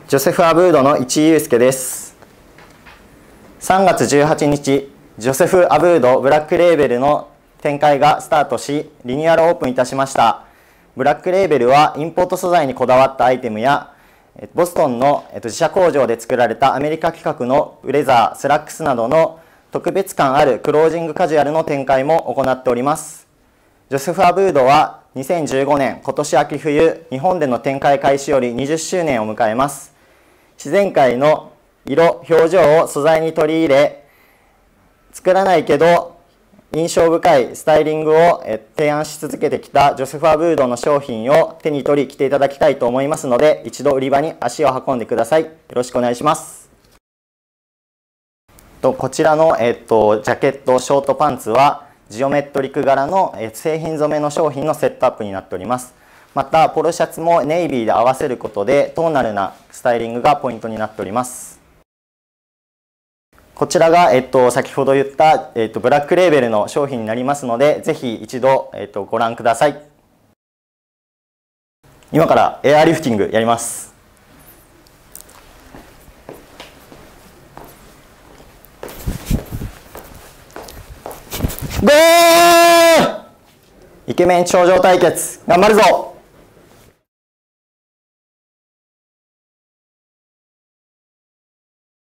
ジョセフ・アブードの市井祐介です。3月18日、ジョセフ・アブードブラックレーベルの展開がスタートし、リニューアルオープンいたしました。ブラックレーベルはインポート素材にこだわったアイテムや、ボストンの自社工場で作られたアメリカ規格のブレザー、スラックスなどの特別感あるクロージングカジュアルの展開も行っております。ジョセフ・アブードは2015年今年秋冬、日本での展開開始より20周年を迎えます。自然界の色、表情を素材に取り入れ、作らないけど印象深いスタイリングを提案し続けてきたジョセフ・アブードの商品を手に取り着ていただきたいと思いますので、一度売り場に足を運んでください。よろしくお願いします。こちらのジャケット、ショートパンツはジオメトリック柄の製品染めの商品のセットアップになっております。またポロシャツもネイビーで合わせることでトーナルなスタイリングがポイントになっております。こちらが、先ほど言った、ブラックレーベルの商品になりますので、ぜひ一度、ご覧ください。今からエアリフティングやります。ゴー！イケメン頂上対決頑張るぞ。